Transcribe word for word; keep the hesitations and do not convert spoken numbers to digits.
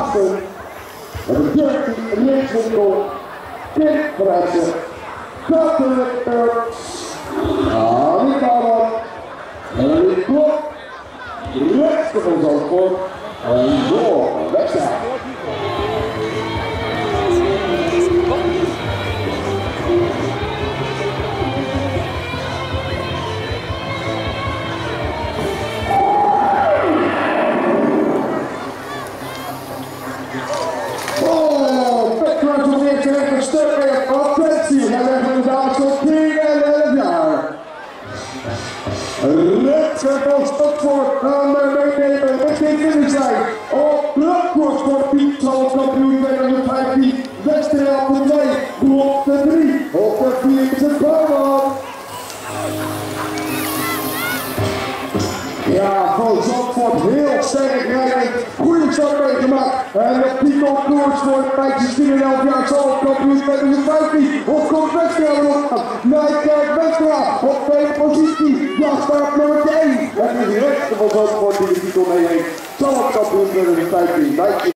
Gasten. Nummer dertien, linkswinkel, Kim Prijzen. Katten, Ali Kamer. En die klok. Rechts van Zandvoort. En door. Wedstrijd. Rechts van Stokvoort aan de meenemen met geen finish zijn. Op Blackwood voor Piet zal kampioen tweeduizend vijftien. Westerhel op de twee, op de drie, op de vier is het Bouwman. Ja, van Zandvoort heel sterk rijden. Goede start meegemaakt. En de Piet op koers voor het meisjes tien en elf jaar zal kampioen tweeduizend vijftien. Of komt Westerhel nog aan? Nijkerk Westerhel op tweede positie. Ja, start nummer één. Het is rechts van Zandvoort die de titel mee heeft. Zal het kampioen tweeduizend vijftien.